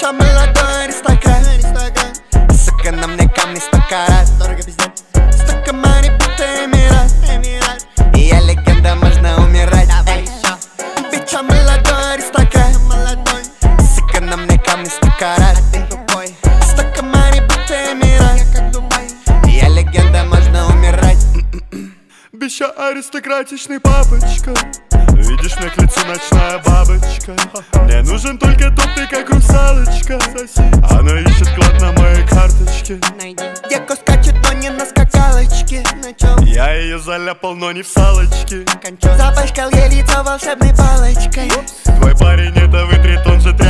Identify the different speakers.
Speaker 1: Бича молодой аристократ. Сука, на мне камни 100 карат. Дорого пиздец. Столько мани, будто Эмират. И я легенда, можно умирать. Бича молодой аристократ. Сука, на мне камни 100 карат. Столько мани, будто Эмират. И я легенда, можно умирать.
Speaker 2: Бича аристократичный папочка. Видишь, мне к лицу ночная бабочка. Мне нужен только ты как русалочка. Она ищет клад на моей карточке.
Speaker 1: Девка скачет, но не на скакалочке.
Speaker 2: Я ее заляпал, но не в салочке.
Speaker 1: Запачкал ей лицо волшебной палочкой.
Speaker 2: Твой парень это вытрет, он же тряпка.